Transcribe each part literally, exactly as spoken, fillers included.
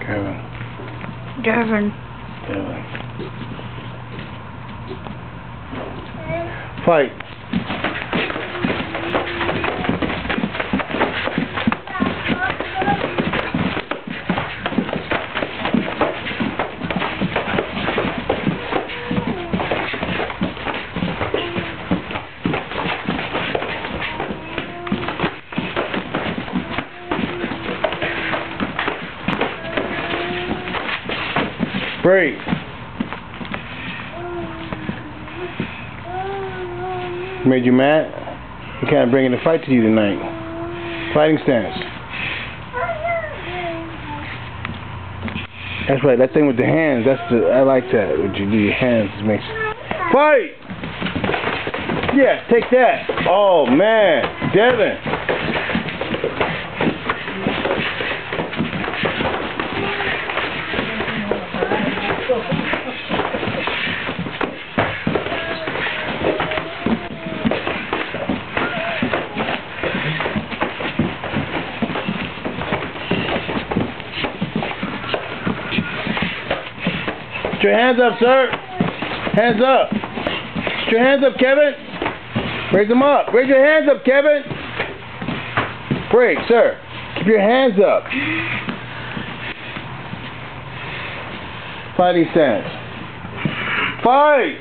Kevin? Devin. Devin. Fight. Break. Made you mad? I'm kind of bringing the fight to you tonight. Fighting stance. That's right. That thing with the hands. That's the. I like that. What you do your hands makes. Fight. Yeah. Take that. Oh man, Devin. Put your hands up, sir. Hands up. Put your hands up, Kevin. Raise them up. Raise your hands up, Kevin. Break, sir. Keep your hands up. Fighting stance. Fight!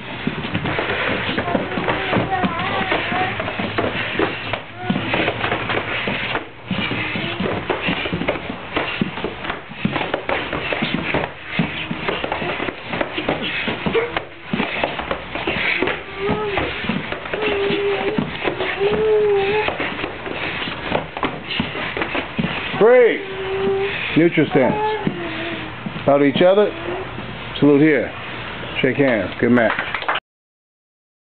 Break. Neutral stance. Bow to each other. Salute here. Shake hands. Good match.